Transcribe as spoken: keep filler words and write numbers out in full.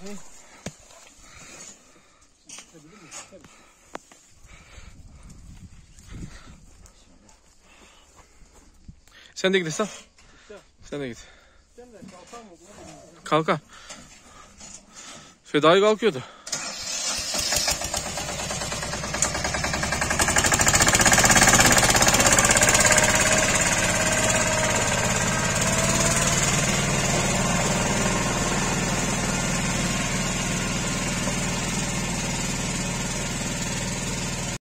Sen de git sen. Sen de git. Kalkar. Fedai kalkıyordu.